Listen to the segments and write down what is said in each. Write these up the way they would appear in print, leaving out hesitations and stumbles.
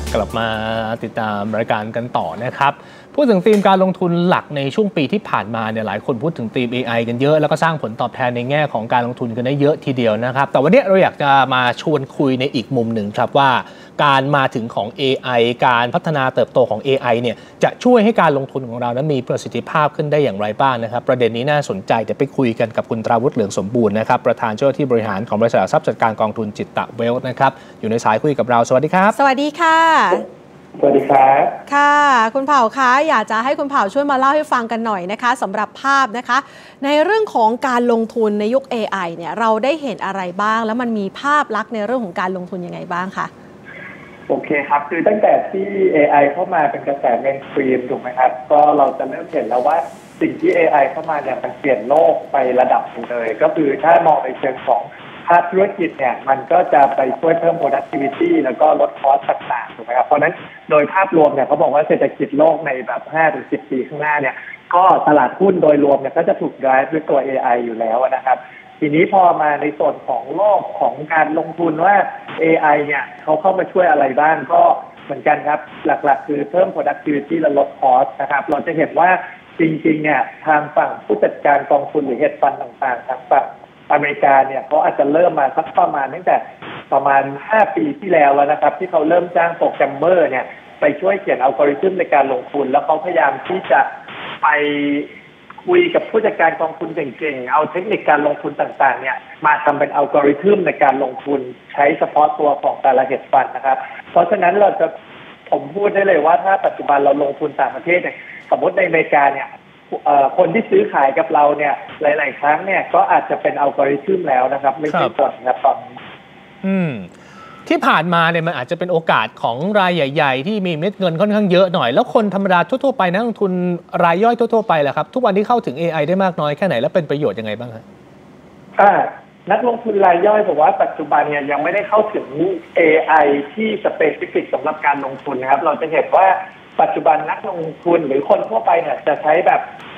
กลับมาติดตามรายการกันต่อนะครับพูดถึงธีมการลงทุนหลักในช่วงปีที่ผ่านมาเนี่ยหลายคนพูดถึงธีม AI กันเยอะแล้วก็สร้างผลตอบแทนในแง่ของการลงทุนกันได้เยอะทีเดียวนะครับแต่วันนี้เราอยากจะมาชวนคุยในอีกมุมหนึ่งครับว่าการมาถึงของ AI การพัฒนาเติบโตของ AI เนี่ยจะช่วยให้การลงทุนของเรานั้นมีประสิทธิภาพขึ้นได้อย่างไรบ้างนะครับประเด็นนี้น่าสนใจจะไปคุยกันกับคุณตราวุฒิเหลืองสมบูรณ์นะครับประธานเจ้าหน้าที่บริหารของบริษัททรัพย์จัดการกองทุนจิตตะเวลท์นะครับอยู่ในสายคุยกับเราสวัสดีครับสวัสดีค่ะสวัสดีครับค่ะคุณเผ่าคะอยากจะให้คุณเผ่าช่วยมาเล่าให้ฟังกันหน่อยนะคะสำหรับภาพนะคะในเรื่องของการลงทุนในยุค AI เนี่ยเราได้เห็นอะไรบ้างแล้วมันมีภาพลักษณ์ในเรื่องของการลงทุนยังไงบ้างคะโอเคครับคือตั้งแต่ที่ AI เข้ามาเป็นกระแสเมนสตรีมถูกไหมครับก็เราจะเริ่มเห็นแล้วว่าสิ่งที่ AI เข้ามาเนี่ยมันเปลี่ยนโลกไประดับหนึ่งเลยก็คือถ้ามองในเชิงของภาคธุรกิจเนี่ยมันก็จะไปช่วยเพิ่ม productivity แล้วก็ลดคอสต่างๆถูกไหมครับเพราะนั้นโดยภาพรวมเนี่ยเขาบอกว่าเศรษฐกิจโลกในแบบ 5-10 ปีข้างหน้าเนี่ยก็ตลาดหุ้นโดยรวมเนี่ยก็จะถูก drive ด้วยตัว AI อยู่แล้วนะครับทีนี้พอมาในส่วนของโลกของการลงทุนว่า AI เนี่ยเขาเข้ามาช่วยอะไรบ้างก็เหมือนกันครับหลักๆคือเพิ่ม productivity และลดคอสนะครับเราจะเห็นว่าจริงๆเนี่ยทางฝั่งผู้จัดการกองทุนหรือเฮดฟันต่างๆทางฝั่งอเมริกาเนี่ยเขาอาจจะเริ่มมาสักประมาณตั้งแต่ประมาณ5 ปีที่แล้วนะครับที่เขาเริ่มจ้างโปรแกรมเมอร์เนี่ยไปช่วยเขียนอัลกอริทึมในการลงทุนแล้วเขาพยายามที่จะไปคุยกับผู้จัดการกองทุนเก่งๆเอาเทคนิคการลงทุนต่างๆเนี่ยมาทำเป็นอัลกอริทึมในการลงทุนใช้เฉพาะตัวของแต่ละเฮดฟันนะครับเพราะฉะนั้นผมพูดได้เลยว่าถ้าปัจจุบันเราลงทุนต่างประเทศเนี่ยสมมติในอเมริกาเนี่ยคนที่ซื้อขายกับเราเนี่ยหลายๆครั้งเนี่ยก็อาจจะเป็นอัลกอริทึมแล้วนะครับไม่ใช่บอทนะครับตอนนี้ที่ผ่านมาเนี่ยมันอาจจะเป็นโอกาสของรายใหญ่ๆที่มีเม็ดเงินค่อนข้างเยอะหน่อยแล้วคนธรรมดาทั่วๆไปนักลงทุนรายย่อยทั่วๆไปแหละครับทุกวันที่เข้าถึง AI ได้มากน้อยแค่ไหนและเป็นประโยชน์ยังไงบ้างครับนักลงทุนรายย่อยผมว่าปัจจุบันเนี่ยยังไม่ได้เข้าถึง AI ที่สเปซิฟิกสำหรับการลงทุนนะครับเราจะเห็นว่าปัจจุบันนักลงทุนหรือคนทั่วไปเนี่ยจะใช้แบบ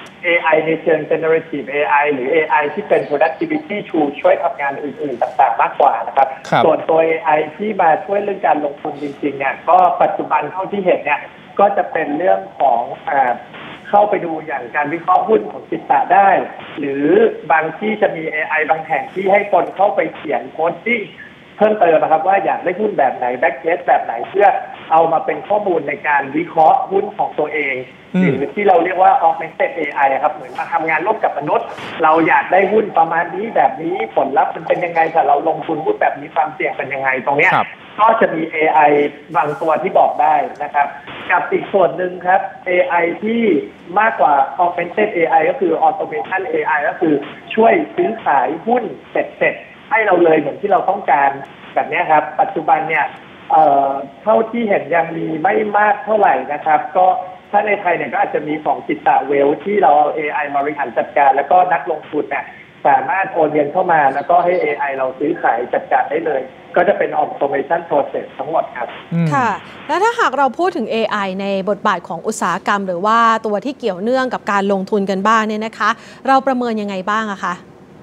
AI ในเชิง generative AI หรือ AI ที่เป็น productivity tool ช่วยทำงานอื่นๆต่างๆมากกว่านะครับส่วนตัว AI ที่มาช่วยเรื่องการลงทุนจริงๆเนี่ยก็ปัจจุบันเท่าที่เห็นเนี่ยก็จะเป็นเรื่องของเข้าไปดูอย่างการวิเคราะห์หุ้นของจิตตะได้หรือบางที่จะมี AI บางแห่งที่ให้คนเข้าไปเขียนโค้ดที่เพิ่มเติมนะครับว่าอยากได้หุ้นแบบไหนแบ็กเทสแบบไหนเพื่อเอามาเป็นข้อมูลในการวิเคราะห์หุ้นของตัวเองหรือที่เราเรียกว่า augmented AI ครับเหมือนมาทำงานร่วมกับมนุษย์เราอยากได้หุ้นประมาณนี้แบบนี้ผลลัพธ์มันเป็นยังไงถ้าเราลงทุนหุ้นแบบนี้ความเสี่ยงเป็นยังไงตรงเนี้ยก็จะมี AI บางตัวที่บอกได้นะครับกับอีกส่วนหนึ่งครับ AI ที่มากกว่า augmented AI ก็คือ automation AI ก็คือช่วยซื้อขายหุ้นเสร็จให้เราเลยเหมือนที่เราต้องการแบบนี้ครับปัจจุบันเนี่ยเท่าที่เห็นยังมีไม่มากเท่าไหร่นะครับก็ถ้าในไทยเนี่ยก็อาจจะมีของจิตตะเวลที่เราเอา AI มาบริหารจัดการแล้วก็นักลงทุนเนี่ยสามารถโอนเงินเข้ามาแล้วก็ให้ AI เราซื้อขายจัดการได้เลยก็จะเป็น automation process ทั้งหมดครับค่ะแล้วถ้าหากเราพูดถึง AI ในบทบาทของอุตสาหกรรมหรือว่าตัวที่เกี่ยวเนื่องกับการลงทุนกันบ้างเนี่ยนะคะเราประเมินยังไงบ้างอะคะ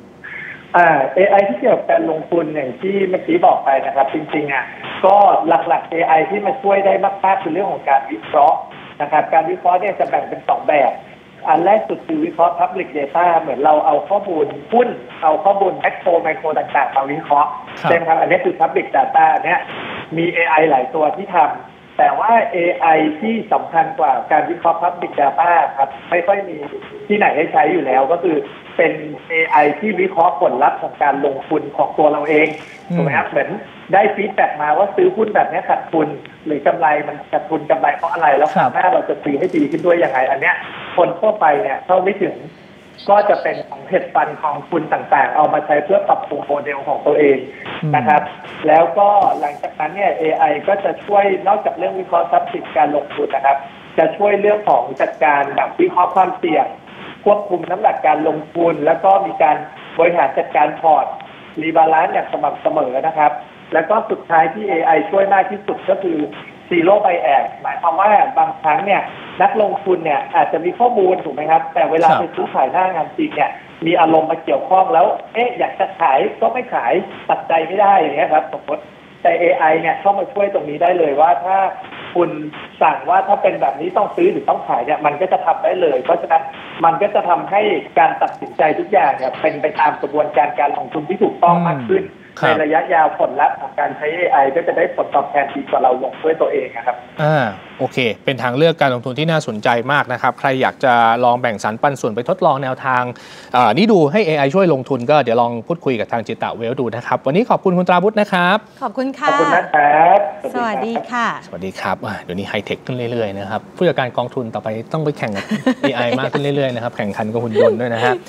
AI ที่เกี่ยวกับการลงทุนอย่างที่เมื่อกี้บอกไปนะครับจริงๆอ่ะก็หลักๆ AI ที่มาช่วยได้มากๆคือเรื่องของการวิเคราะห์นะครับการวิเคราะห์เนี่ยจะแบ่งเป็น2แบบอันแรกสุดคือวิเคราะห์ Public Data เหมือนเราเอาข้อมูลหุ้นเอาข้อมูลแมคโครไมโครต่างๆมาวิเคราะห์ใช่ไหมครับอันนี้คือ Public Data อันนี้มี AI หลายตัวที่ทำแต่ว่า AI ที่สำคัญกว่าการวิเคราะห์ Public Data ครับไม่ค่อยมีที่ไหนให้ใช้อยู่แล้วก็คือเป็น AI ที่วิเคราะห์ผลลัพธ์ของการลงทุนของตัวเราเองถูกไหมครับเหมือนได้ฟีดแบ็กมาว่าซื้อหุ้นแบบนี้ขาดทุนหรือกำไรมันขาดทุนกำไรเพราะอะไรแล้วหน้าเราจะซื้อให้ดีขึ้นด้วยยังไงอันเนี้ยคนทั่วไปเนี่ยเข้าไม่ถึงก็จะเป็นของเฮดฟันของคุณต่างๆเอามาใช้เพื่อปรับปรุงโมเดลของตัวเองนะครับแล้วก็หลังจากนั้นเนี่ย AI ก็จะช่วยนอกจากเรื่องวิเคราะห์ทรัพย์สินการลงทุนนะครับจะช่วยเรื่องของจัดการแบบวิเคราะห์ความเสี่ยงควบคุมน้ำหนักการลงทุนแล้วก็มีการบริหารจัดการพอร์ตรีบาลานซ์อย่างสม่ำเสมอนะครับแล้วก็สุดท้ายที่ AI ช่วยมากที่สุดก็คือ Zero Bias หมายความว่าบางครั้งเนี่ยนักลงทุนเนี่ยอาจจะมีข้อมูลถูกไหมครับแต่เวลาไปซื้อขายหน้างานจริงเนี่ยมีอารมณ์มาเกี่ยวข้องแล้วอยากจะขายก็ไม่ขายตัดใจไม่ได้อย่างเงี้ยครับสมมติแต่ AI เนี่ยเข้ามาช่วยตรงนี้ได้เลยว่าถ้าคุณสั่งว่าถ้าเป็นแบบนี้ต้องซื้อหรือต้องขายเนี่ยมันก็จะทำได้เลย เพราะฉะนั้นมันก็จะทำให้การตัดสินใจทุกอย่างเนี่ยเป็นไปตามกระบวนการการลงทุนที่ถูกต้องมากขึ้นในระยะยาวผลลัพธ์ของการใช้ AI ก็จะได้ผลตอบแทนดีกว่าเราลงด้วยตัวเองครับโอเคเป็นทางเลือกการลงทุนที่น่าสนใจมากนะครับใครอยากจะลองแบ่งสรรปันส่วนไปทดลองแนวทางนี่ดูให้ AI ช่วยลงทุนก็เดี๋ยวลองพูดคุยกับทางจิตะเวลดูนะครับวันนี้ขอบคุณคุณตราวุฒินะครับขอบคุณค่ะขอบคุณนะครับสวัสดีค่ะสวัสดีครับเดี๋ยวนี้ไฮเทคขึ้นเรื่อยๆนะครับผู้จัดการกองทุนต่อไปต้องไปแข่งกับ AI มากขึ้นเรื่อยๆนะครับแข่งขันกับหุ่นยนต์ด้วยนะฮะ